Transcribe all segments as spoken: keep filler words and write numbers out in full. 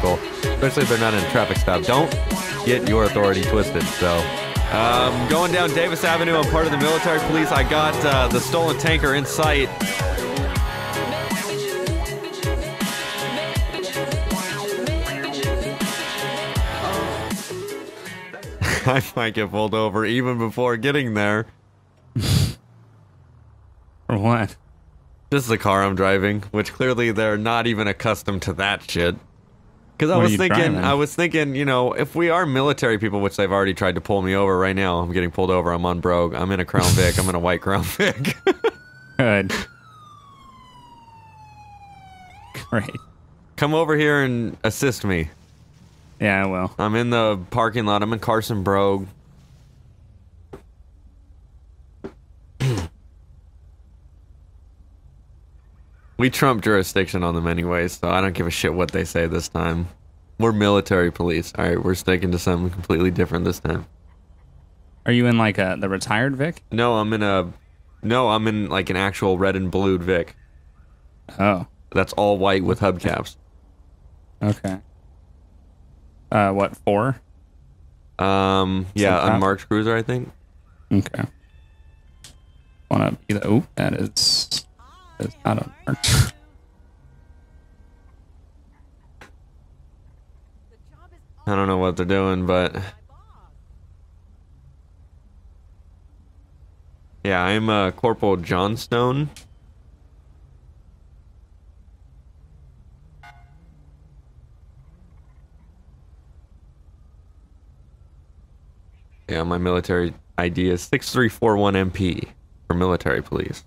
people, especially if they're not in a traffic stop. Don't get your authority twisted. So, um, going down Davis Avenue, I'm part of the military police. I got uh, the stolen tanker in sight. I might get pulled over even before getting there. For what? This is the car I'm driving, which clearly they're not even accustomed to that shit. Because I What are was you thinking, driving? I was thinking, you know, if we are military people, which they've already tried to pull me over right now, I'm getting pulled over. I'm on Brogue. I'm in a Crown Vic. I'm in a white Crown Vic. Good. Great. Come over here and assist me. Yeah, I will. I'm in the parking lot. I'm in Carson Brogue. We trump jurisdiction on them anyway, so I don't give a shit what they say this time. We're military police. Alright, we're sticking to something completely different this time. Are you in like a the retired Vic? No, I'm in a... No, I'm in like an actual red and blued Vic. Oh. That's all white with hubcaps. Okay. Uh, what, four? Um, yeah, Some unmarked cruiser, I think. Okay. Wanna be the... Oh, that is... That's not unmarked. I don't know what they're doing, but... Yeah, I'm uh, Corporal Johnstone. Yeah, my military I D is six three four one M P for military police.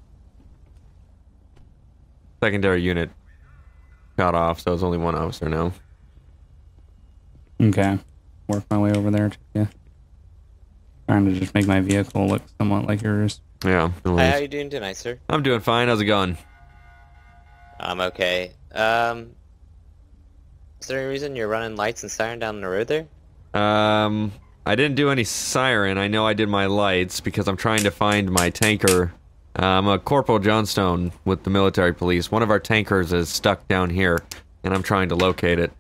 Secondary unit got off, so it's only one officer now. Okay. Work my way over there to you. Trying to just make my vehicle look somewhat like yours. Yeah. no Hi, how worries. you doing tonight, sir? I'm doing fine. How's it going? I'm okay. Um, is there any reason you're running lights and siren down the road there? Um, I didn't do any siren. I know I did my lights because I'm trying to find my tanker. Uh, I'm a Corporal Johnstone with the military police. One of our tankers is stuck down here, and I'm trying to locate it.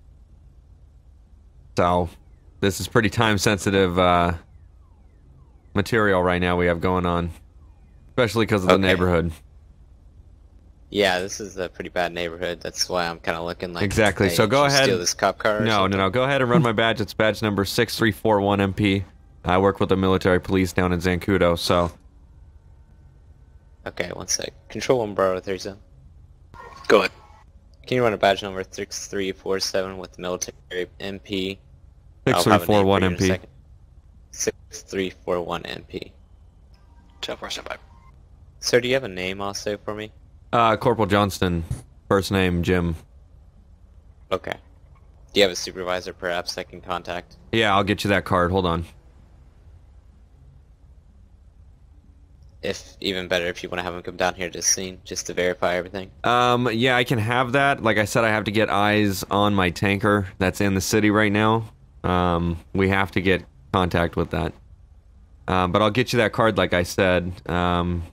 So, this is pretty time-sensitive uh, material right now we have going on. Especially because of the Okay. neighborhood. Yeah, this is a pretty bad neighborhood. That's why I'm kind of looking like... Exactly. hey, So go did you ahead- steal this cop car or No, no, something? no. Go ahead and run my badge. It's badge number six three four one M P. I work with the military police down in Zancudo, so... Okay, one sec. Control one Bravo three zone. Go ahead. Can you run a badge number six three four seven with the military M P? six three four one M P. six three four one M P. ten four, stand by. Sir, do you have a name also for me? Uh, Corporal Johnston. First name, Jim. Okay. Do you have a supervisor perhaps I can contact? Yeah, I'll get you that card. Hold on. If even better, if you want to have him come down here to the scene just to verify everything. Um, yeah, I can have that. Like I said, I have to get eyes on my tanker that's in the city right now. Um, we have to get contact with that. Um, but I'll get you that card like I said. Um,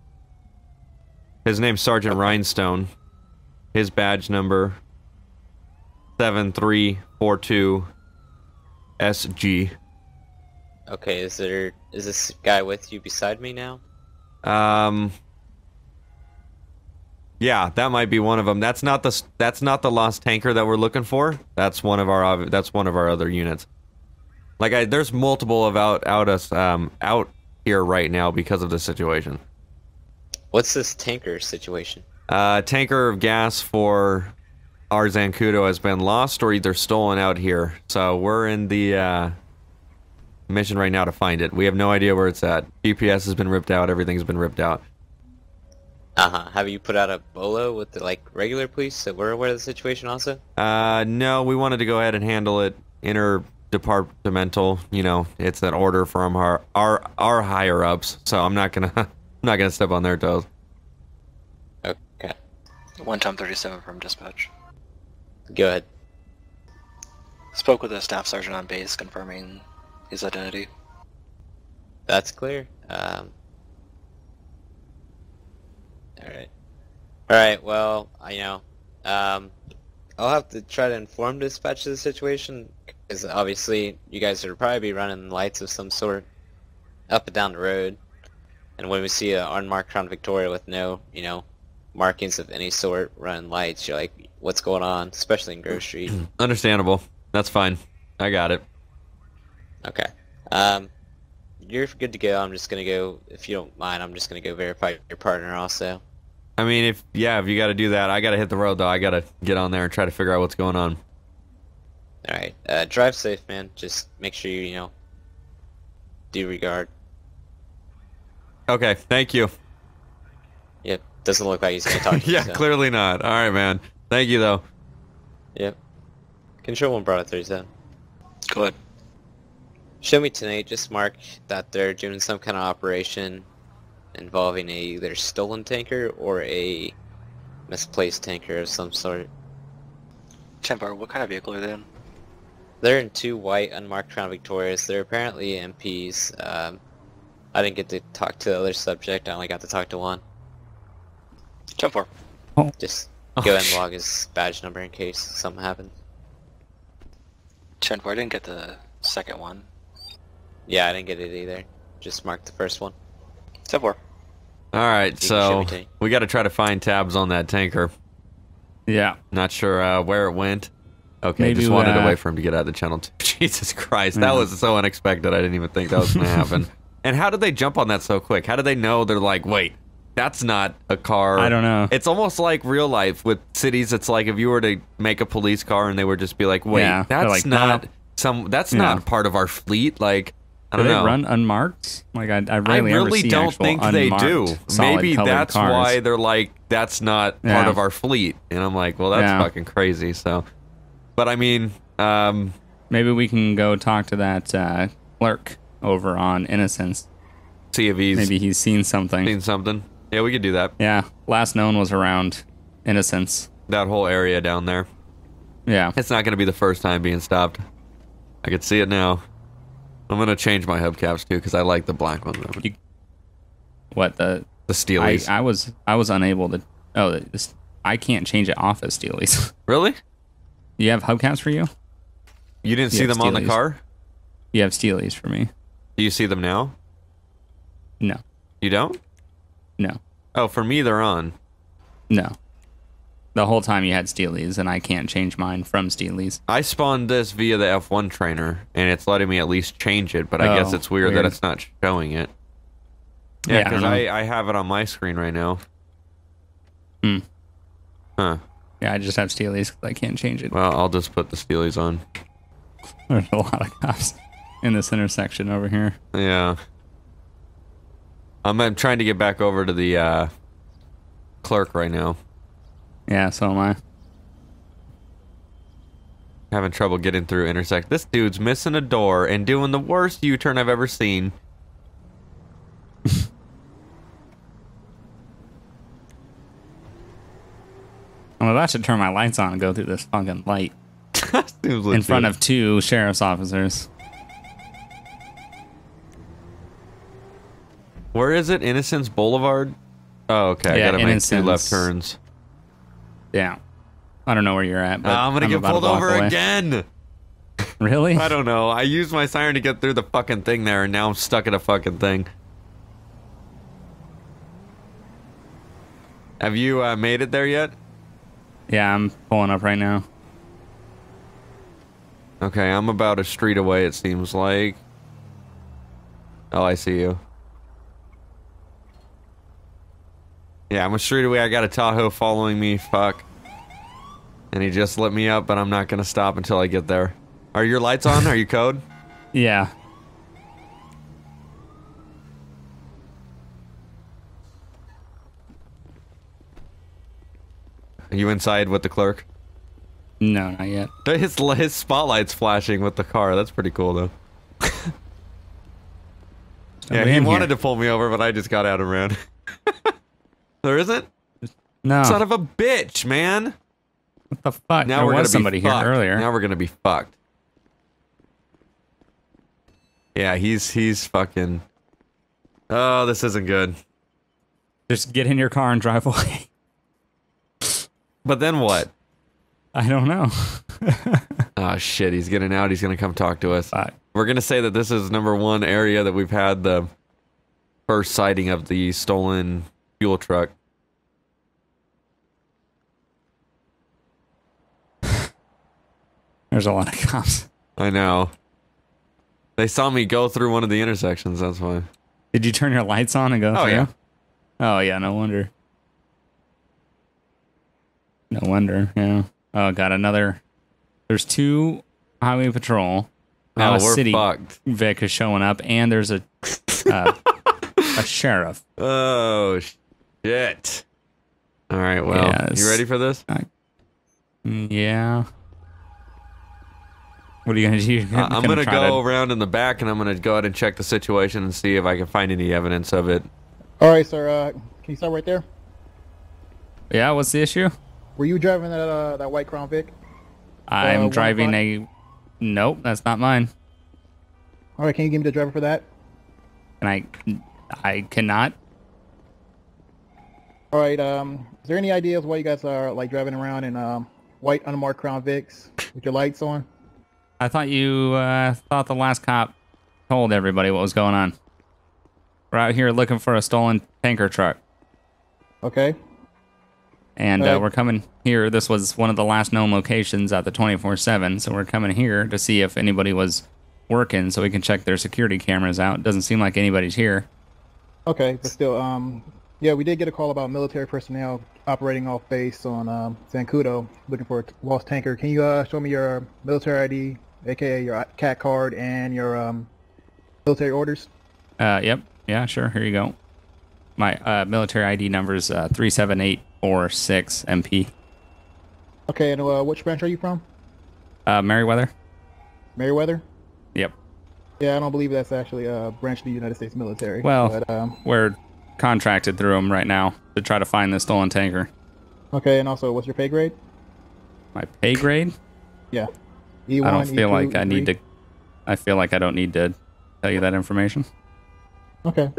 his name's Sergeant Okay. Rhinestone. His badge number seven three four two S G. Okay, is there is this guy with you beside me now? Um, yeah, that might be one of them. That's not the that's not the lost tanker that we're looking for. That's one of our that's one of our other units. Like I, there's multiple of out out us um out here right now because of the situation. What's this tanker situation? Uh, tanker of gas for our Zancudo has been lost or either stolen out here. So we're in the uh, mission right now to find it. We have no idea where it's at. G P S has been ripped out. Everything's been ripped out. Uh-huh. Have you put out a bolo with the, like, regular police so we're aware of the situation also? Uh, no, we wanted to go ahead and handle it interdepartmental. You know, it's an order from our our our higher ups. So I'm not gonna I'm not gonna step on their toes. Okay. One time thirty-seven from dispatch. Go ahead. Spoke with a staff sergeant on base confirming his identity. That's clear. Um... Alright. Alright, well, I you know, um, I'll have to try to inform dispatch of the situation, because obviously you guys would probably be running lights of some sort up and down the road. And when we see an unmarked Crown Victoria with no, you know, markings of any sort running lights, you're like, what's going on? Especially in Grove Street. Understandable. That's fine. I got it. Okay. Um, you're good to go. I'm just gonna go, if you don't mind, I'm just gonna go verify your partner also. I mean, if yeah, if you got to do that, I got to hit the road though. I got to get on there and try to figure out what's going on. All right. Uh, drive safe, man. Just make sure you, you know, do regard. Okay, thank you. Yep. Doesn't look like he's gonna talk to you. Yeah, so. clearly not. All right, man. Thank you though. Yep. Control one brought it through, so. Go ahead. Show me tonight. Just mark that they're doing some kind of operation involving a either stolen tanker or a misplaced tanker of some sort. ten four, what kind of vehicle are they in? They're in two white unmarked Crown Victorias. They're apparently M Ps. Um, I didn't get to talk to the other subject. I only got to talk to one. ten four. Just Oh, go ahead sh- and log his badge number in case something happens. ten four, I didn't get the second one. Yeah, I didn't get it either. Just mark the first one. ten four. All right, You can show so me tank. we got to try to find tabs on that tanker. Yeah. Not sure uh, where it went. Okay, Maybe, just wanted uh, to wait for him to get out of the channel. Jesus Christ, that Yeah. was so unexpected. I didn't even think that was going to happen. And how did they jump on that so quick? How did they know? They're like, wait, that's not a car. I don't know. It's almost like real life with cities. It's like if you were to make a police car and they would just be like, wait, Yeah, they're that's like, not no. some. That's Yeah. not part of our fleet. Like, I Do don't they know. run unmarked? Like I, I I rarely ever really see don't actual think they do. unmarked, solid Maybe colored that's cars. why they're like, that's not part Yeah. of our fleet. And I'm like, well, that's Yeah. fucking crazy. So, but I mean, um, Maybe we can go talk to that uh, clerk over on Innocence. see if he's Maybe he's seen something. seen something. Yeah, we could do that. Yeah, last known was around Innocence. That whole area down there. Yeah. It's not going to be the first time being stopped. I could see it now. I'm going to change my hubcaps too because I like the black ones. You, what the? The I, Steelies. I was I was unable to. Oh, this, I can't change it off as Steelies. Really? You have hubcaps for you? You didn't You see have them on the Steelies. car? You have Steelies for me? Do you see them now? No, You don't? no, Oh, for me, they're on. no. The whole time you had Steelies, and I can't change mine from Steelies. I spawned this via the F one trainer, and it's letting me at least change it, but I guess Oh, it's weird, that weird. it's not showing it. Yeah, Yeah, I don't because know. I, I have it on my screen right now. Hmm. Huh. Yeah, I just have Steelies 'cause I can't change it. Well, I'll just put the Steelies on. There's a lot of cops in this intersection over here. Yeah. I'm, I'm trying to get back over to the uh, clerk right now. Yeah, so am I. Having trouble getting through intersect. This dude's missing a door and doing the worst U-turn I've ever seen. I'm about to turn my lights on and go through this fucking light Seems in front legit. of two sheriff's officers. Where is it? Innocence Boulevard? Oh, okay. I Yeah, gotta make two Innocence. left turns. Yeah. I don't know where you're at, but Ah, I'm gonna get about a pulled block over away. again. Really? I don't know. I used my siren to get through the fucking thing there, and now I'm stuck at a fucking thing. Have you uh, made it there yet? Yeah, I'm pulling up right now. Okay, I'm about a street away, it seems like. Oh, I see you. Yeah, I'm a street away. I got a Tahoe following me. Fuck. And he just lit me up, but I'm not gonna stop until I get there. Are your lights on? Are you code? Yeah. Are you inside with the clerk? No, not yet. His, his spotlight's flashing with the car. That's pretty cool, though. Yeah, Nobody he in wanted here. to pull me over, but I just got out and ran. There isn't? No. Son of a bitch, man. What the fuck? Now there we're gonna was somebody be here fucked. earlier. Now we're gonna be fucked. Yeah, he's he's fucking. Oh, this isn't good. Just get in your car and drive away. But then what? I don't know. Oh shit, he's getting out. He's gonna come talk to us. Bye. We're gonna say that this is number one area that we've had the first sighting of the stolen fuel truck. There's a lot of cops. I know. They saw me go through one of the intersections, that's why. Did you turn your lights on and go Oh, through? yeah. Oh, yeah, no wonder. No wonder, yeah. Oh, got another. There's two highway patrol. Now Oh, a we're city fucked. Vic is showing up, and there's a uh, a sheriff. Oh, shit. All right, well, Yes. you ready for this? Mm, Yeah. What are you gonna do? Uh, I'm gonna try go to- around in the back and I'm gonna go ahead and check the situation and see if I can find any evidence of it. All right, sir. Uh, can you start right there? Yeah, what's the issue? Were you driving that uh, that white Crown Vic? I'm one driving o'clock? a. Nope, that's not mine. All right, can you give me the driver for that? And I, I cannot. All right. Um, is there any ideas why you guys are like driving around in um, white unmarked Crown Vics with your lights on? I thought you uh, thought the last cop told everybody what was going on. We're out here looking for a stolen tanker truck, Okay. and Right. uh, we're coming here. This was one of the last known locations at the twenty-four seven, so we're coming here to see if anybody was working, so we can check their security cameras out. Doesn't seem like anybody's here. Okay, but still, um, yeah, we did get a call about military personnel operating off base on um, Zancudo, looking for a lost tanker. Can you uh, show me your military I D, aka your CAT card, and your um, military orders? Uh, yep, yeah, sure. Here you go. My uh, military I D number is uh, three seven eight four six M P. Okay, and uh, which branch are you from? Uh, Merriweather. Meriwether? Yep. Yeah, I don't believe that's actually a branch of the United States military. Well, but, um, we're contracted through them right now to try to find the stolen tanker. okay, and also, what's your pay grade? My pay grade? Yeah. E one, I don't feel E two, like I need E to. three? I feel like I don't need to tell you that information. Okay.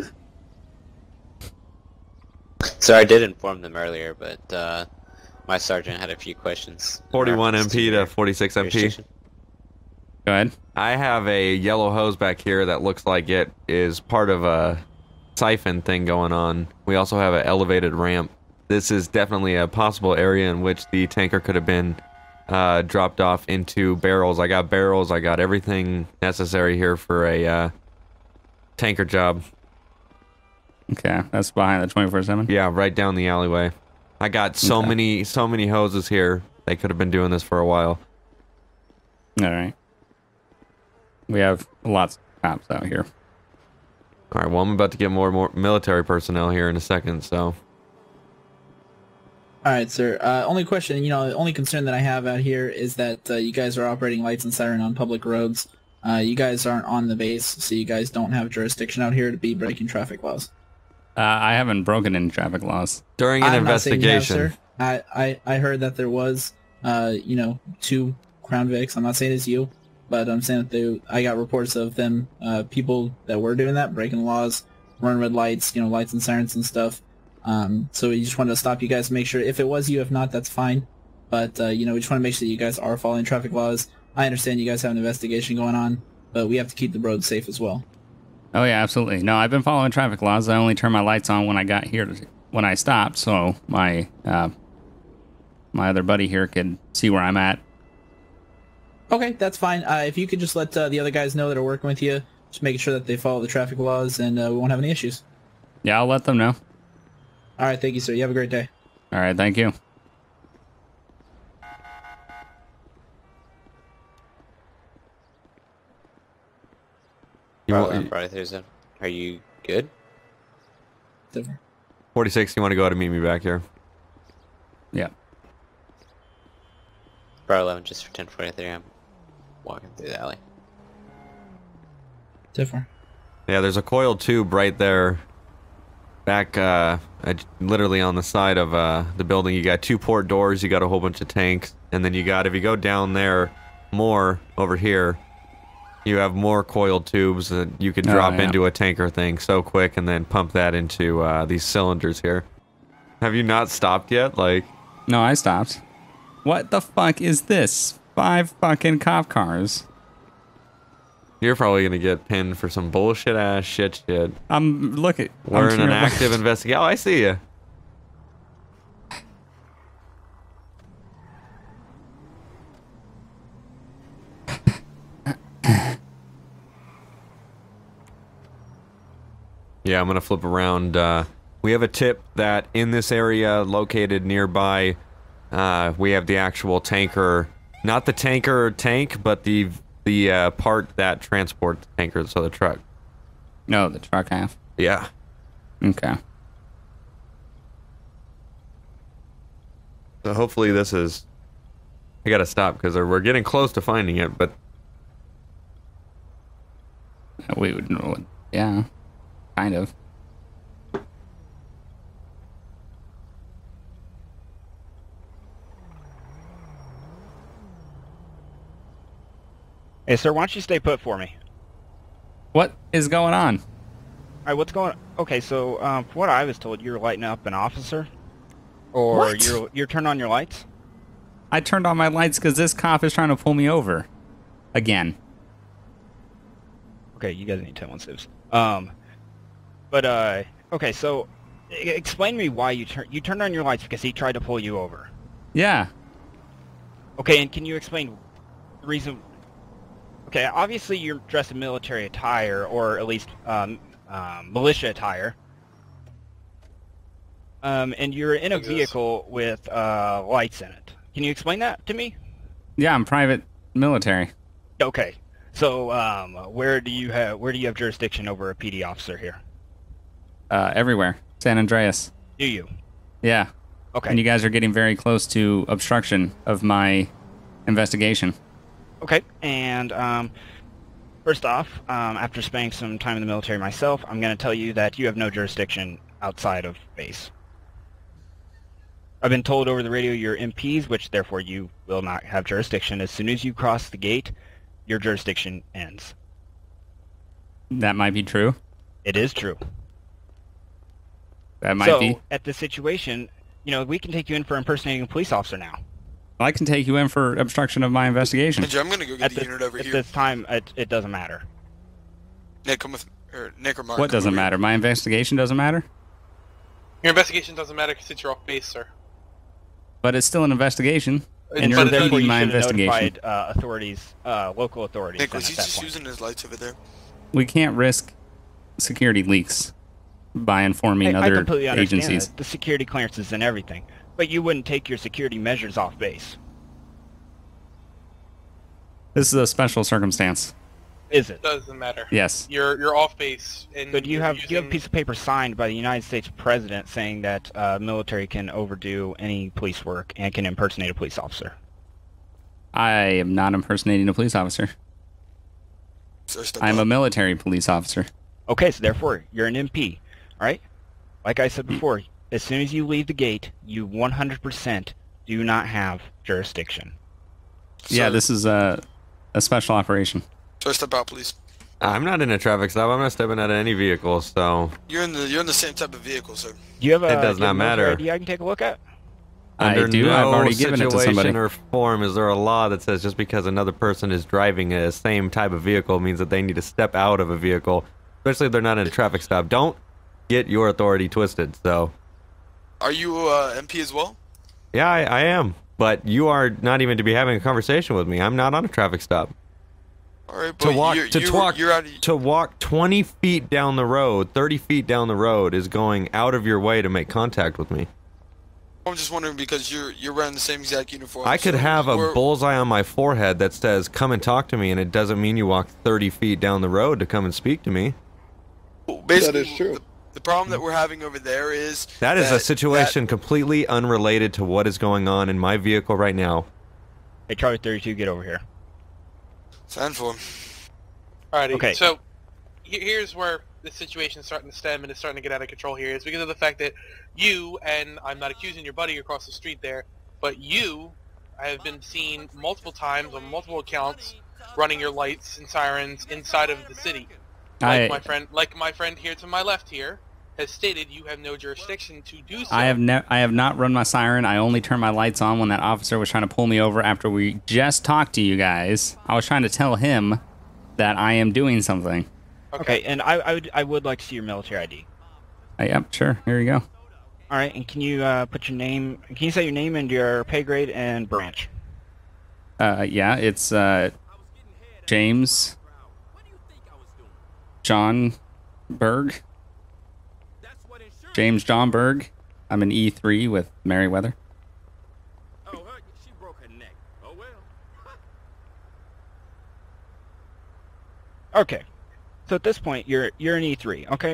So I did inform them earlier, but uh, my sergeant had a few questions. in forty-one reference M P to your forty-six M P. jurisdiction. Go ahead. I have a yellow hose back here that looks like it is part of a siphon thing going on. We also have an elevated ramp. This is definitely a possible area in which the tanker could have been uh, dropped off into barrels. I got barrels. I got everything necessary here for a uh, tanker job. Okay, that's behind the twenty-four seven. Yeah, right down the alleyway. I got so Okay. many, so many hoses here. They could have been doing this for a while. All right. We have lots of cops out here. All right, well, I'm about to get more and more military personnel here in a second, so... All right, sir. Uh, only question, you know, the only concern that I have out here is that uh, you guys are operating lights and siren on public roads. Uh, you guys aren't on the base, so you guys don't have jurisdiction out here to be breaking traffic laws. Uh, I haven't broken any traffic laws. During an I'm not saying you have, investigation... sir. I, I, I heard that there was, uh, you know, two Crown Vics. I'm not saying it's you, but I'm saying that they, I got reports of them, uh, people that were doing that, breaking laws, running red lights, you know, lights and sirens and stuff. Um, so we just wanted to stop you guys to make sure, if it was you, if not, that's fine. But, uh, you know, we just want to make sure that you guys are following traffic laws. I understand you guys have an investigation going on, but we have to keep the roads safe as well. Oh yeah, absolutely. No, I've been following traffic laws. I only turned my lights on when I got here, to, when I stopped, so my uh, my other buddy here could see where I'm at. Okay, that's fine. Uh, if you could just let uh, the other guys know that are working with you, just making sure that they follow the traffic laws, and uh, we won't have any issues. Yeah, I'll let them know. All right, thank you, sir. You have a great day. All right, thank you. You Brother, want, brother, there's a- Are you good? Different. forty-six, you want to go ahead and meet me back here? Yeah. Bar eleven, just for ten forty-three, I'm walking through the alley. Different. Yeah, there's a coiled tube right there. Back, uh, at- literally on the side of uh, the building. You got two port doors, you got a whole bunch of tanks, and then you got, if you go down there more, over here, you have more coiled tubes that you can Oh, drop yeah. into a tanker thing so quick and then pump that into uh, these cylinders here. Have you not stopped yet? Like, No, I stopped. What the fuck is this? Five fucking cop cars. You're probably gonna get pinned for some bullshit ass shit shit. I'm look at. We're I'm in an here- active investigation. Oh, I see you. Yeah, I'm gonna flip around. Uh, we have a tip that in this area, located nearby, uh, we have the actual tanker, not the tanker tank, but the the uh, part that transports the tanker, so the truck. No, the truck half. Yeah. Okay. So hopefully this is. I gotta stop because we're getting close to finding it, but We would know. What, yeah. Kind of. Hey, sir, why don't you stay put for me? What is going on? All right, what's going on? Okay, so um, from what I was told, you're lighting up an officer, or What? you're you're turning on your lights. I turned on my lights because this cop is trying to pull me over. Again. Okay, you guys need to tell one saves. Um, but uh, okay, so e- explain to me why you turn you turned on your lights because he tried to pull you over. Yeah. Okay, and can you explain the reason? Okay, obviously you're dressed in military attire, or at least um, um, militia attire. Um, and you're in a Exists. vehicle with uh, lights in it. Can you explain that to me? Yeah, I'm private military. Okay. So, um, where do you have where do you have jurisdiction over a P D officer here? Uh, everywhere. San Andreas. Do you? Yeah. Okay. And you guys are getting very close to obstruction of my investigation. Okay. And um, first off, um, after spending some time in the military myself, I'm going to tell you that you have no jurisdiction outside of base. I've been told over the radio you're M Ps, which therefore you will not have jurisdiction. As soon as you cross the gate, your jurisdiction ends. That might be true. It is true. That might so, be. at this situation, you know, we can take you in for impersonating a police officer now. I can take you in for obstruction of my investigation. Hey, Joe, I'm gonna go get At the this, unit over at here. this time, it, it doesn't matter. Nick, come with or Nick or Mark. What come doesn't over here. matter? My investigation doesn't matter? Your investigation doesn't matter because you're off base, sir. But it's still an investigation. And So you're therefore, impeding you my should have investigation. notified uh, authorities, uh, local authorities. Nick, then was he at that just point. using his lights over there? We can't risk security leaks by informing I, I other completely understand agencies. that. The security clearances and everything, but you wouldn't take your security measures off base, This is a special circumstance. is it? Doesn't matter. Yes. You're you're off base. And So do you you're have do you have a using- piece of paper signed by the United States President saying that uh, military can overdo any police work and can impersonate a police officer? I am not impersonating a police officer. Sir, step I'm a up. military police officer. Okay, so therefore you're an M P, all right? Like I said before, as soon as you leave the gate, you one hundred percent do not have jurisdiction. Yeah, Sir, this is a, a special operation. Sir, step out, please. I'm not in a traffic stop. I'm not stepping out of any vehicle, so You're in the you're in the same type of vehicle, sir. Do you have a, It does do you have not a military matter. I D I can take a look at? under I do. no I've already given it to situation somebody. or form is there a law that says just because another person is driving a same type of vehicle means that they need to step out of a vehicle, especially if they're not in a traffic stop. Don't get your authority twisted. So, Are you uh, M P as well? yeah, I, I am. But you are not even to be having a conversation with me. I'm not on a traffic stop. All right, To but walk, you're, to you're, walk, you're out of, to walk twenty feet down the road, thirty feet down the road is going out of your way to make contact with me. I'm just wondering because you're you're wearing the same exact uniform. I could so have a we're- bullseye on my forehead that says, come and talk to me, and it doesn't mean you walk thirty feet down the road to come and speak to me. Basically, That is true. The, the problem that we're having over there is That is a that- situation completely unrelated to what is going on in my vehicle right now. Hey, Charlie thirty-two, get over here. That, stand for him. Alrighty. Okay. So he- here's where the situation's starting to stem and it's starting to get out of control here. Is because of the fact that you, and I'm not accusing your buddy across the street there, but you have been seen multiple times on multiple accounts running your lights and sirens inside of the city. Like I, my friend, like my friend here to my left here, has stated you have no jurisdiction to do so. I have ne- I have not run my siren. I only turned my lights on when that officer was trying to pull me over after we just talked to you guys. I was trying to tell him that I am doing something. Okay, okay and I, I, would, I would like to see your military I D. Uh, yep, sure. Here you go. All right, and can you uh, put your name, can you say your name and your pay grade and branch? Uh, yeah, it's uh, James John Berg. James John Berg. I'm an E three with Merriweather. Oh, her, she broke her neck. Oh, well. Okay, so at this point, you're you're an E three, okay?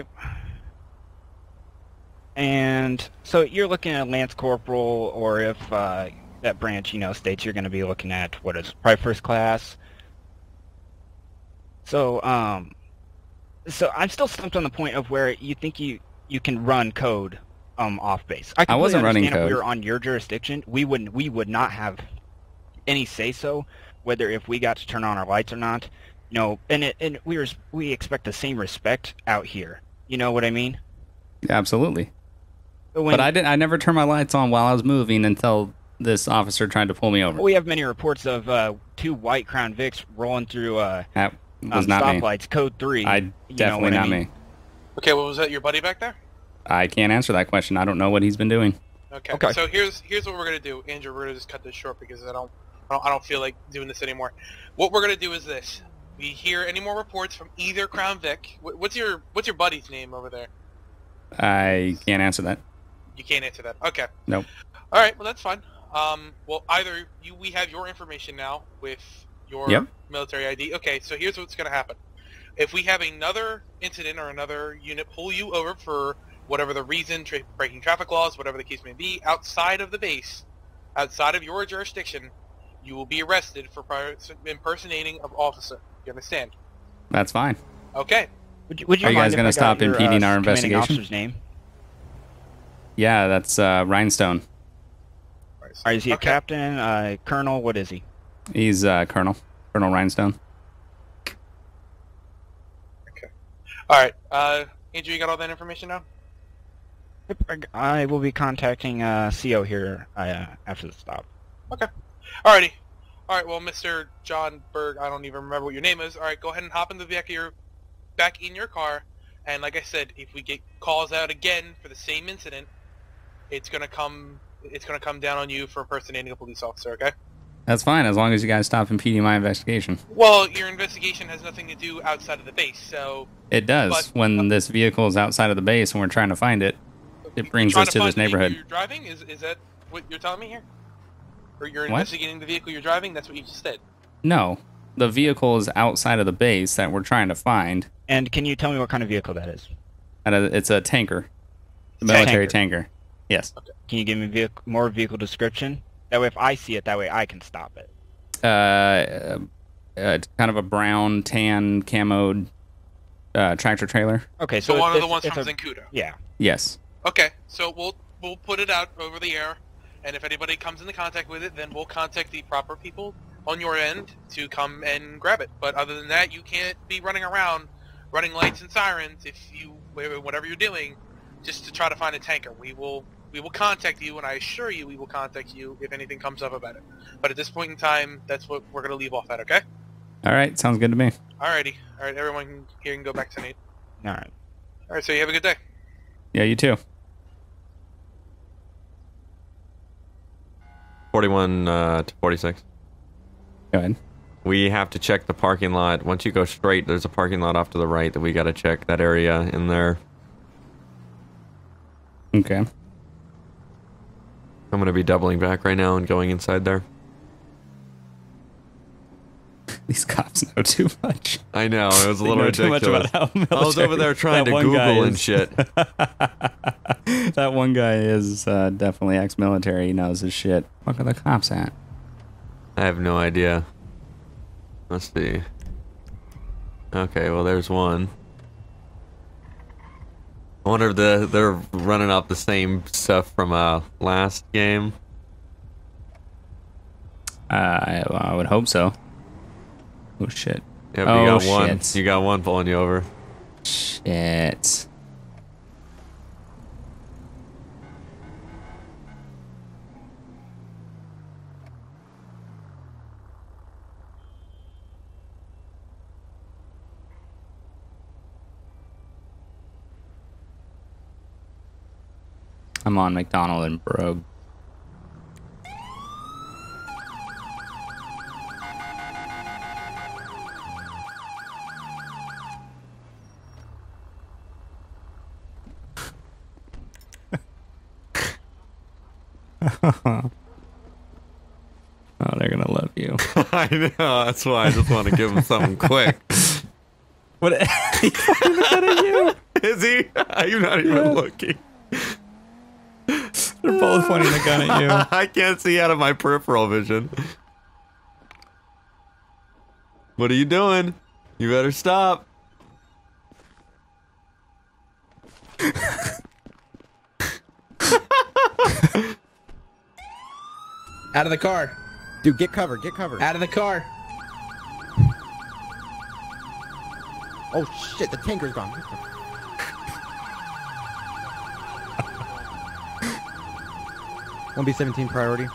And so you're looking at Lance Corporal, or if uh, that branch, you know, states you're going to be looking at, what is, probably first class. So, um, so I'm still stumped on the point of where you think you, you can run code um, off base. I, I wasn't running understand code. If we were on your jurisdiction, we wouldn't, we would not have any say-so, whether if we got to turn on our lights or not. You know, and it, and we were, we expect the same respect out here. You know what I mean? Absolutely. When, but I didn't. I never turned my lights on while I was moving until this officer tried to pull me over. We have many reports of uh, two white Crown Vics rolling through uh, that was um, not stoplights, me. code three. I definitely not I mean? me. Okay, well, was that your buddy back there? I can't answer that question. I don't know what he's been doing. Okay. okay. So here's here's what we're gonna do, Andrew. We're gonna just cut this short because I don't I don't, I don't feel like doing this anymore. What we're gonna do is this: we hear any more reports from either Crown Vic. What's your what's your buddy's name over there? I can't answer that. You can't answer that. Okay. Nope. All right. Well, that's fine. Um, well, either you, we have your information now with your yep. military I D. Okay. So here's what's going to happen. If we have another incident or another unit pull you over for whatever the reason, tra- breaking traffic laws, whatever the case may be, outside of the base, outside of your jurisdiction, you will be arrested for impersonating an officer. You understand? That's fine. Okay. Would you, would you Are you guys going to stop your, impeding uh, our investigation? Officer's name? Yeah, that's uh, Rhinestone. All right, is he okay. a captain, uh, colonel? What is he? He's uh, Colonel. Colonel Rhinestone. Okay. All right. Uh, Andrew, you got all that information now? Yep, I will be contacting uh, C O here uh, after the stop. Okay. Alrighty. All right. Well, Mister John Berg, I don't even remember what your name is. All right, go ahead and hop in the back of your, back in your car. And like I said, if we get calls out again for the same incident, it's gonna come. It's gonna come down on you for impersonating a police officer. Okay. That's fine, as long as you guys stop impeding my investigation. Well, your investigation has nothing to do outside of the base, so... It does. But, when uh, this vehicle is outside of the base and we're trying to find it, it brings us to, to this neighborhood. You're driving? Is, is that what you're telling me here? Or you're what? investigating the vehicle you're driving? That's what you just said. No. The vehicle is outside of the base that we're trying to find. And can you tell me what kind of vehicle that is? It's a tanker. A military tanker. tanker. Yes. Okay. Can you give me vehicle, more vehicle description? That way, if I see it, that way I can stop it. Uh, uh, it's kind of a brown, tan, camoed uh, tractor trailer. Okay, so, so one of the ones from a, Zancudo. Yeah. Yes. Okay, so we'll we'll put it out over the air, and if anybody comes into contact with it, then we'll contact the proper people on your end to come and grab it. But other than that, you can't be running around, running lights and sirens if you whatever you're doing, just to try to find a tanker. We will. We will contact you, and I assure you we will contact you if anything comes up about it. But at this point in time, that's what we're going to leave off at, okay? All right, sounds good to me. Alrighty. All right, everyone here can go back to Nate. All right. All right, so you have a good day. Yeah, you too. forty-one uh, to forty-six. Go ahead. We have to check the parking lot. Once you go straight, there's a parking lot off to the right that we got to check that area in there. Okay. I'm going to be doubling back right now and going inside there. These cops know too much. I know, it was a little ridiculous. Too much about how I was over there trying to Google and shit. That one guy is uh, definitely ex-military. He knows his shit. What are the cops at? I have no idea. Let's see. Okay, well, there's one. I wonder if the, they're running off the same stuff from uh, last game. Uh, I, I would hope so. Oh shit! Yep, oh, you got one. Shit. You got one pulling you over. Shit. I'm on McDonald and Brogue. Oh, they're gonna love you. I know, that's why I just want to give him something quick. What? He's fucking looking at you. Is he? I'm not even Yeah. looking. They're both pointing the gun at you. I can't see out of my peripheral vision. What are you doing? You better stop. Out of the car. Dude, get cover, get cover. Out of the car. Oh shit, the tanker's gone. one B seventeen priority.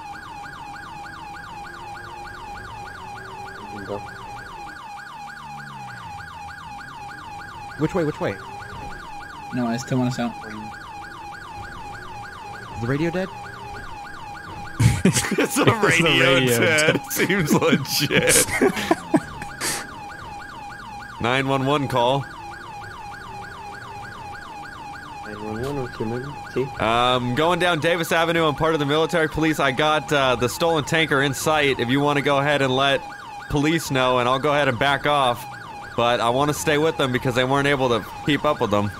Go. Which way, which way? No, I still want us out. Is the radio dead? It's a radio, radio Ted. Seems legit. nine one one call. nine one one, okay, maybe. See? Um, going down Davis Avenue. I'm part of the military police. I got uh, the stolen tanker in sight. If you want to go ahead and let police know, and I'll go ahead and back off. But I want to stay with them because they weren't able to keep up with them.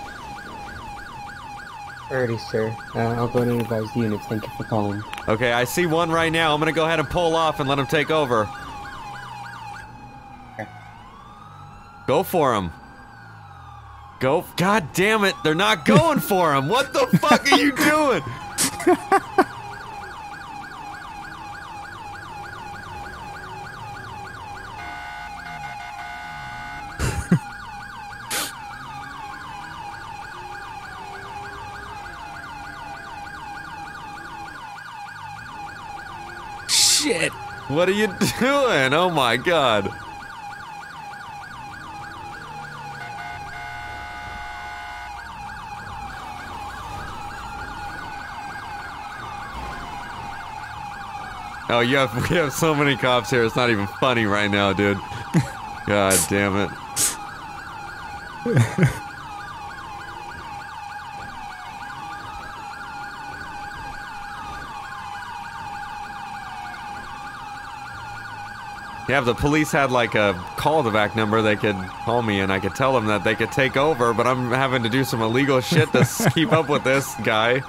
Alrighty, sir. Uh, I'll go and advise the units. Thank you for calling. Okay, I see one right now. I'm gonna go ahead and pull off and let him take over. Okay. Go for him. Go. God damn it. They're not going for him. What the fuck are you doing? Shit. What are you doing? Oh my god. Oh, you have, we have so many cops here, it's not even funny right now, dude. God damn it. Yeah, if the police had like a call to back number, they could call me and I could tell them that they could take over, but I'm having to do some illegal shit to s- keep up with this guy.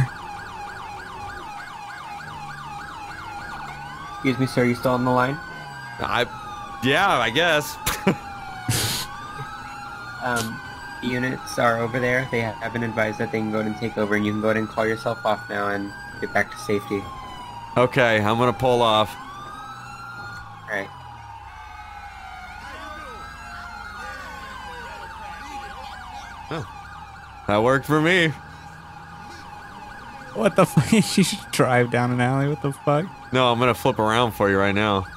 Excuse me, sir. You still on the line? I, yeah, I guess. Um, the units are over there. They have been advised that they can go ahead and take over, and you can go ahead and call yourself off now and get back to safety. Okay, I'm gonna pull off. Alright. That worked for me. What the fuck? You should drive down an alley. What the fuck? No, I'm gonna flip around for you right now.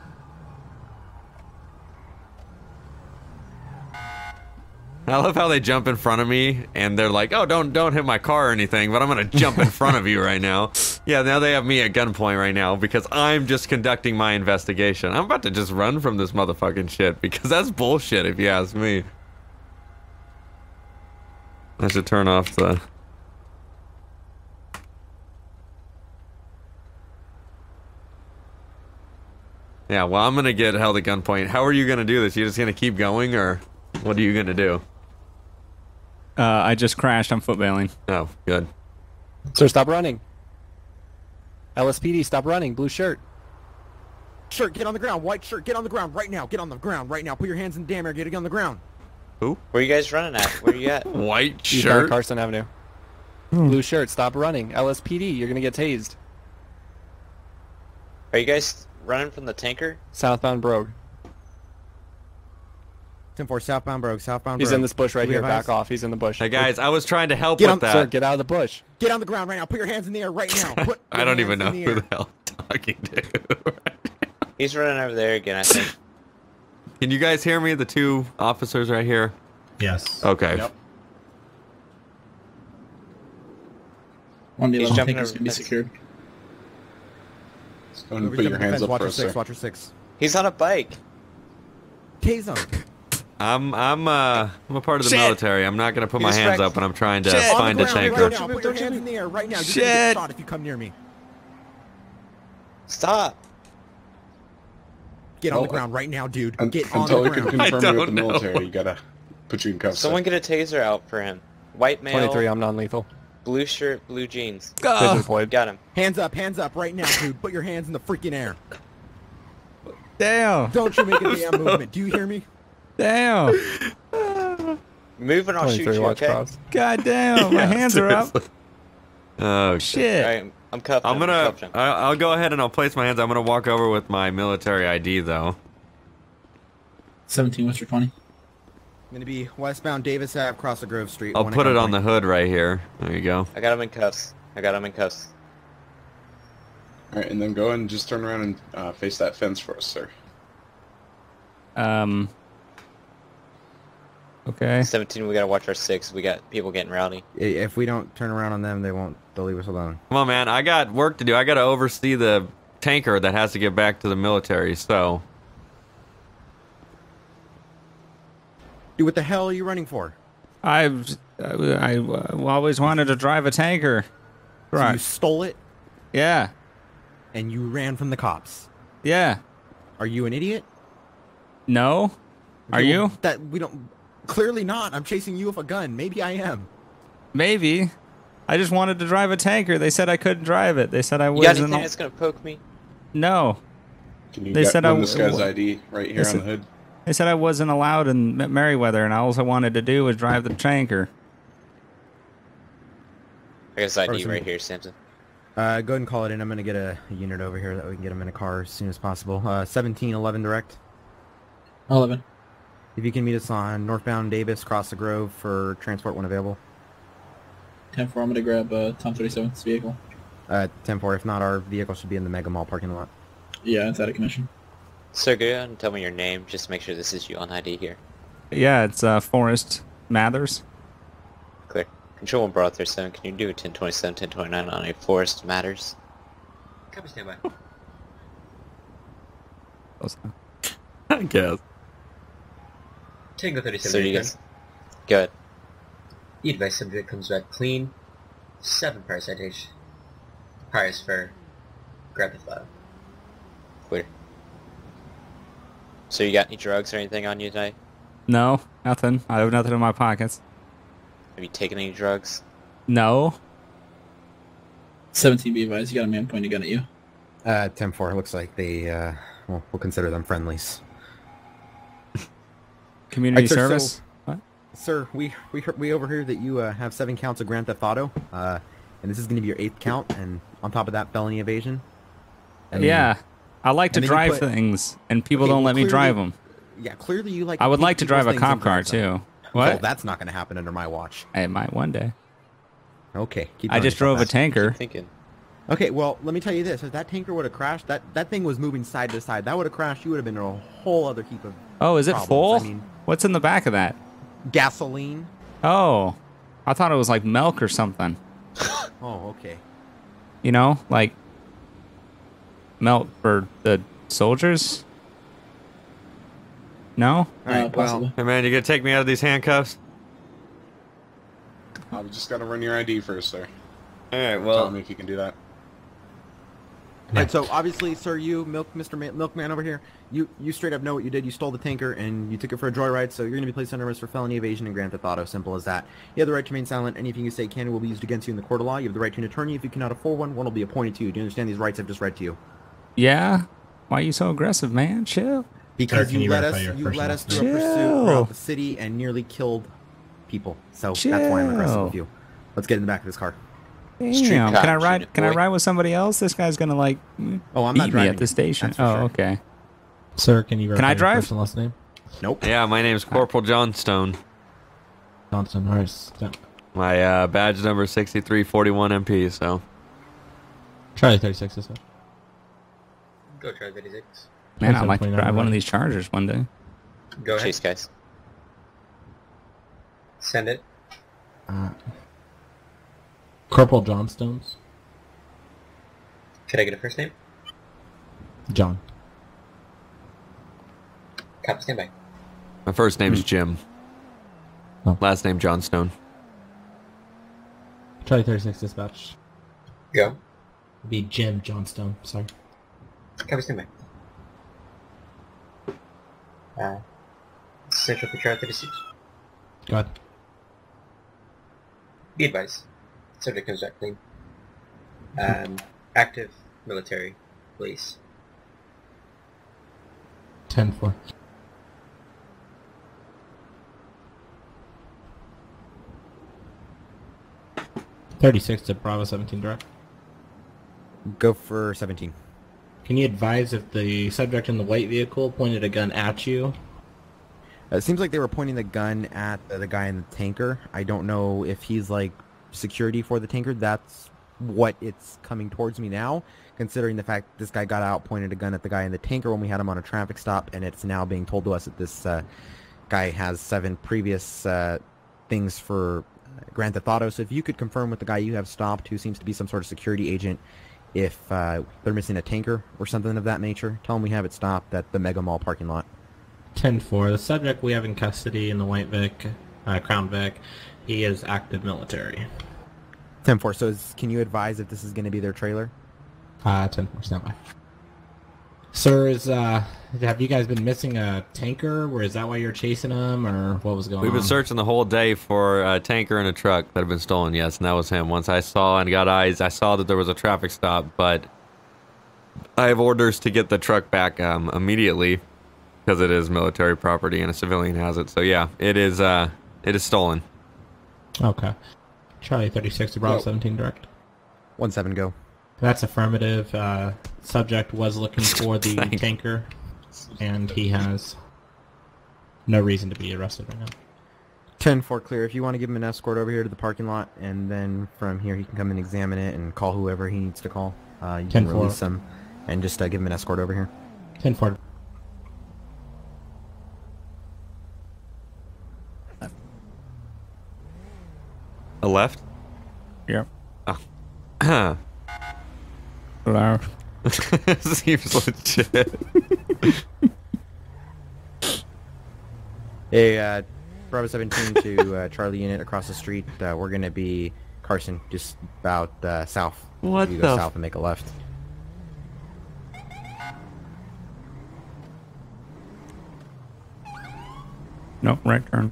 I love how they jump in front of me and they're like, "Oh, don't don't hit my car or anything," but I'm gonna jump in front of you right now. Yeah, now they have me at gunpoint right now because I'm just conducting my investigation. I'm about to just run from this motherfucking shit because that's bullshit if you ask me. I should turn off the... Yeah, well, I'm gonna get held at gunpoint. How are you gonna do this? You just gonna keep going, or what are you gonna do? Uh, I just crashed. I'm footbailing. Oh, good. Sir, stop running. L S P D, stop running. Blue shirt. Shirt, get on the ground. White shirt, get on the ground right now. Get on the ground right now. Put your hands in the damn air. Get on the ground. Who? Where are you guys running at? Where are you at? White Eastbound shirt. Carson Avenue. Blue shirt, stop running. L S P D, you're gonna get tased. Are you guys running from the tanker? Southbound Brogue. ten four, southbound Brogue, southbound He's Brogue. in this bush right Do we here. have Back eyes? off. He's in the bush. Hey guys, I was trying to help Get with on- that. Sir, get out of the bush. Get on the ground right now. Put your hands in the air right now. Put I your don't hands even know in the who air. the hell I'm talking to. He's running over there again, I think. Can you guys hear me? The two officers right here? Yes. Okay. Yep. One of the He's eleven jumping tankers over can be the fence. secured. Go and put your hands up watch for your us, six, sir. watch your six. He's on a bike. Tase him. I'm I'm uh I'm a part of the Shit. military. I'm not gonna put He my just hands wrecked- up when I'm trying to Shit. find On a the ground tanker. right now. Put your hands in the air right now. You're gonna Shit. get shot if you come near me. Stop. Get on Well, the ground right now, dude. Un- Get on until the we can ground. I confirm you with don't the know. military, you gotta put you in cuffs. Someone get a taser out for him. White male, twenty-three, I'm non-lethal. blue shirt, blue jeans. Vision deployed. Got him. Hands up, hands up right now, dude. Put your hands in the freaking air. Damn. Don't you make a damn movement. Do you hear me? Damn. Move and I'll shoot twenty-three, you, watch okay? cross. God damn. My Yeah, hands are up. seriously. Oh shit. Alright, I'm cuffing I'm him, gonna. cuffed him. I- I'll go ahead and I'll place my hands. I'm gonna walk over with my military I D though. seventeen, what's your twenty? I'm gonna be westbound Davis Ave, across the Grove Street. I'll one put at it on gunpoint. the hood right here. There you go. I got him in cuffs. I got him in cuffs. Alright, and then go and just turn around and uh, face that fence for us, sir. Um. Okay. seventeen, we gotta watch our six. We got people getting rowdy. If we don't turn around on them, they won't. They'll leave us alone. Come on, man. I got work to do. I got to oversee the tanker that has to get back to the military. So Dude, what the hell are you running for? I've I, I uh, always wanted to drive a tanker. So Right. you stole it Yeah. and you ran from the cops. Yeah. Are you an idiot? No. Are Okay, well, you? That we don't. Clearly not. I'm chasing you with a gun. Maybe I am. Maybe. I just wanted to drive a tanker. They said I couldn't drive it. They said I You got wasn't. anything al- that's gonna poke me? No. Can you They get said I run this w- guy's I D right here They on said- the hood? They said I wasn't allowed in M- Merriweather, and all I wanted to do was drive the tanker. I got his I D Person- right here, Samson. Uh, go ahead and call it in. I'm gonna get a, a unit over here that we can get them in a car as soon as possible. Uh, seventeen eleven direct. eleven. If you can meet us on northbound Davis, cross the Grove for transport when available. ten four, I'm gonna grab uh, Tom thirty-seven's vehicle. Uh, ten four. If not, our vehicle should be in the Mega Mall parking lot. Yeah, it's out of commission. Sir, go ahead and tell me your name, just to make sure this is you on I D here. Yeah, it's uh, Forrest Mathers. Clear. Control one brought there, seven. Can you do a ten twenty-seven, ten twenty-nine on a Forest Matters? Copy, standby. I guess. Tango thirty-seven. So you return. guys, go ahead. The advice subject comes back clean. Seven prior citation. Priors for grab the file. Clear. So you got any drugs or anything on you tonight? No, nothing. I have nothing in my pockets. Have you taken any drugs? No. seventeen, be advised, you got a man pointing a gun at you. Uh, ten four. Looks like they. Uh, well, we'll consider them friendlies. Community Alright, sir, service? so- What? Sir, we we heard- we overhear that you uh, have seven counts of Grand Theft Auto, uh, and this is going to be your eighth count, and on top of that, felony evasion. And- Yeah. I like to and then you drive put- things, and people Okay, don't well, let me clearly- drive them. Yeah, clearly you like. I would take like to drive a people's cop things and car, drive them. too. Well, What? that's not going to happen under my watch. It might one day. Okay, keep I telling just yourself drove a that. tanker. Thinking. Okay, well, let me tell you this: if that tanker would have crashed, that that thing was moving side to side. That would have crashed. You would have been in a whole other heap of. Oh, is it problems. full? I mean, What's in the back of that? gasoline. Oh, I thought it was like milk or something. Oh, okay. You know, like milk for the soldiers? No? All right, Uh, possibly. Hey man, you gonna take me out of these handcuffs? Uh, we just gotta run your I D first, sir. Alright, Tell well. me if you can do that. All right, so obviously, sir, you, Milk, Mister Ma- Milkman over here, you you straight up know what you did. You stole the tanker and you took it for a joyride, so you're going to be placed under arrest for felony evasion and Grand Theft Auto. Simple as that. You have the right to remain silent. Anything you say can and will be used against you in the court of law. You have the right to an attorney. If you cannot afford one, one will be appointed to you. Do you understand these rights I've just read to you? Yeah? Why are you so aggressive, man? Chill. Because Sir, can you you led verify us, your you first led and us last through a name? pursuit Chill. throughout the city and nearly killed people. So that's why I'm aggressive Chill. with you. Let's get in the back of this car. Street Damn. cop Can I shooting ride it, can I boy. ride with somebody else? This guy's gonna like Oh, I'm beat not me driving at the station. That's for Oh, sure. okay. Sir, can you Can I verify your drive? first and last name? Nope. Yeah, my name's Corporal Johnstone. Johnson. All right. Stop. My uh, badge number is sixty-three forty-one M P, so. Charlie thirty-six this way. Go try thirty-six. Man, I'd like to twenty-nine, drive one of right? these Chargers one day. Go ahead. Chase guys. Send it. Uh, Corporal Johnstones. Could I get a first name? John. Cap, stand by. My first name is Jim. Oh. Last name Johnstone. Charlie thirty-six dispatch. Go. It'd be Jim Johnstone, sorry. Cap, stand by. Uh, Central Patrol thirty-six. Go ahead. Be advised. Subject comes back clean. Um, active military police. ten four. thirty-six to Bravo seventeen direct. Go for seventeen. Can you advise if the subject in the white vehicle pointed a gun at you? Uh, it seems like they were pointing the gun at uh, the guy in the tanker. I don't know if he's like security for the tanker. That's what it's coming towards me now, considering the fact this guy got out, pointed a gun at the guy in the tanker when we had him on a traffic stop, and it's now being told to us that this uh, guy has seven previous uh, things for Grand Theft Auto. So if you could confirm with the guy you have stopped, who seems to be some sort of security agent, if uh, they're missing a tanker or something of that nature, tell them we have it stopped at the Mega Mall parking lot. ten four. The subject we have in custody in the white Vic, uh, Crown Vic, he is active military. ten four. So is, can you advise if this is going to be their trailer? Uh, ten four, stand by. Sir, is, uh, have you guys been missing a tanker? Or is that why you're chasing him, or what was going We've on? been searching the whole day for a tanker and a truck that have been stolen, yes, and that was him. Once I saw and got eyes, I saw that there was a traffic stop, but I have orders to get the truck back um, immediately because it is military property and a civilian has it. So yeah, it is, uh, it is stolen. Okay. Charlie thirty-six to Bravo Yo. seventeen direct. one seven, go. That's affirmative. Uh, subject was looking for the tanker, and he has no reason to be arrested right now. ten four clear. If you want to give him an escort over here to the parking lot, and then from here he can come and examine it and call whoever he needs to call. Uh, you can release him and just uh, give him an escort over here. ten four. A left? Yep. Oh. Hello. Seems legit. Hey, uh, Bravo seventeen to uh, Charlie Unit across the street. Uh, we're going to be Carson, just about uh, south. What you the go f- south and make a left. Nope, right turn.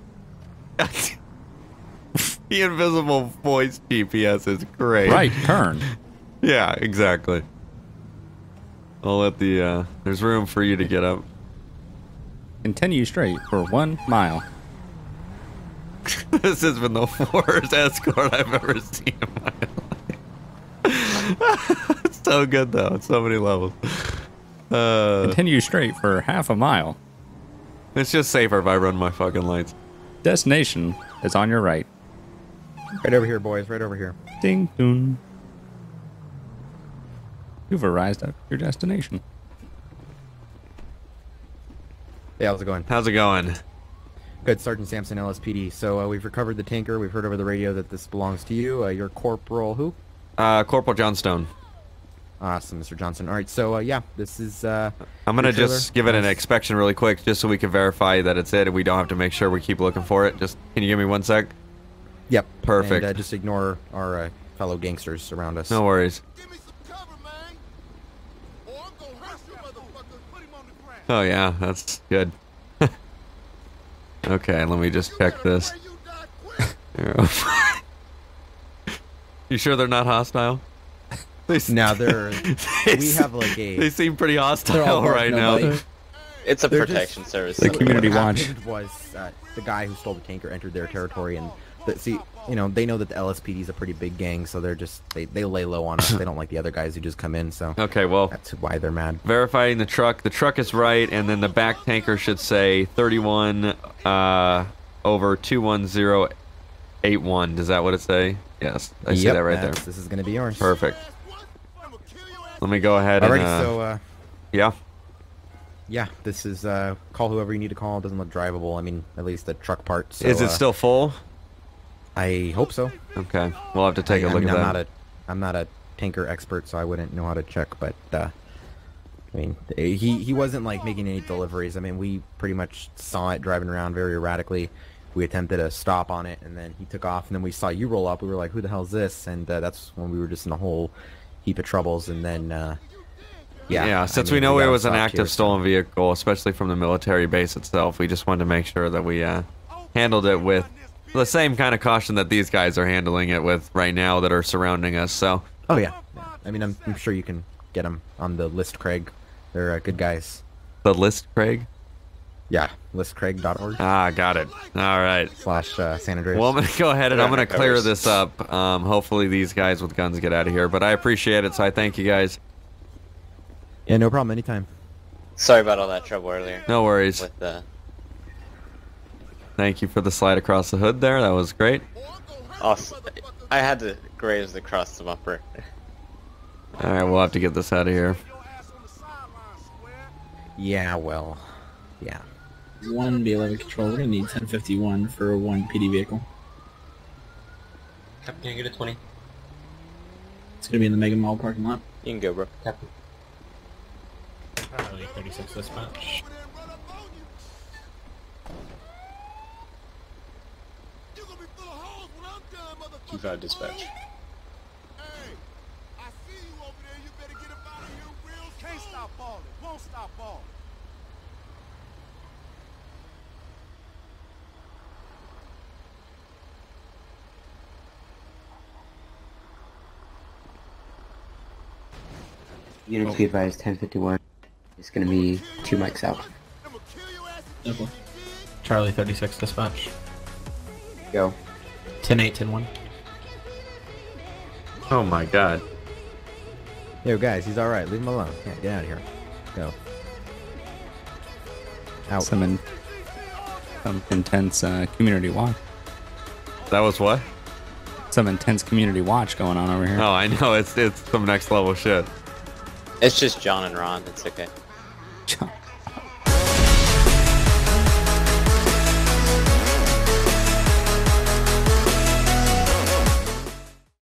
The invisible voice G P S is great. Right turn. Yeah, exactly. I'll let the, uh, there's room for you to get up. Continue straight for one mile. This has been the worst escort I've ever seen in my life. It's so good, though. It's so many levels. Uh, Continue straight for half a mile. It's just safer if I run my fucking lights. Destination is on your right. Right over here, boys. Right over here. Ding dong. You've arrived at your destination. Hey, how's it going? How's it going? Good, Sergeant Sampson, L S P D. So uh, we've recovered the tanker. We've heard over the radio that this belongs to you. Uh, you're Corporal who? Uh, Corporal Johnstone. Awesome, Mister Johnson. All right, so uh, yeah, this is. Uh, I'm gonna your trailer. just give it an inspection really quick, just so we can verify that it's it, and we don't have to make sure we keep looking for it. Just can you give me one sec? Yep. Perfect. And uh, just ignore our uh, fellow gangsters around us. No worries. Oh yeah, that's good. Okay, let me just check this. You sure they're not hostile? They now they're. they we have like a. They seem pretty hostile right now. It's a They're protection just- service. The community what watch. happened was uh, the guy who stole the tanker entered their territory, and the, see, you know, they know that the L S P D is a pretty big gang, so they're just they, they lay low on us. They don't like the other guys who just come in, so Okay, well, that's why they're mad. verifying the truck. The truck is right, and then the back tanker should say thirty-one uh, over two one zero eight one. Does that what it say? Yes, I see Yep, that right there. that's- This is gonna be yours. Perfect. Let me go ahead Alrighty, and uh, so uh, yeah. yeah, this is uh, call whoever you need to call. It doesn't look drivable. I mean, at least the truck part. So, Is it uh, still full? I hope so. Okay, we'll have to take I, a I look mean, at I'm that. not a I'm not a tanker expert, so I wouldn't know how to check. But uh, I mean, he he wasn't like making any deliveries. I mean, we pretty much saw it driving around very erratically. We attempted a stop on it, and then he took off. And then we saw you roll up. We were like, "Who the hell is this?" And uh, that's when we were just in a whole heap of troubles. And then, uh, yeah, Yeah, since I mean, we know we it got was an stopped active here, so- stolen vehicle, especially from the military base itself, we just wanted to make sure that we uh, handled it with the same kind of caution that these guys are handling it with right now that are surrounding us. So. Oh yeah, yeah. I mean, I'm, I'm sure you can get them on the list, Craig. They're uh, good guys. The list, Craig. Yeah, list craig dot org. Ah, got it. All right. Slash uh, San Andreas. Well, I'm going to go ahead and I'm going to clear this up. Um, hopefully these guys with guns get out of here. But I appreciate it, so I thank you guys. Yeah, no problem. Anytime. Sorry about all that trouble earlier. No worries. With the... Thank you for the slide across the hood there. That was great. Awesome. I had to graze across the bumper. All right, we'll have to get this out of here. Yeah, well, yeah. One B eleven control. We're gonna need ten fifty-one for one P D vehicle. Captain, can I get a twenty? It's gonna be in the Mega Mall parking lot. You can go, bro. Captain. Charlie thirty-six dispatch. Two five dispatch. Units be advised, ten fifty-one. It's gonna be two mics out. Okay. Charlie thirty-six dispatch. Go. ten eight, ten one. Oh my god. Yo, guys, he's alright. Leave him alone. Yeah, get out of here. Go. Out. Some, in, some intense uh, community watch. That was what? Some intense community watch going on over here. Oh, I know. It's, it's some next level shit. It's just John and Ron. It's okay. John.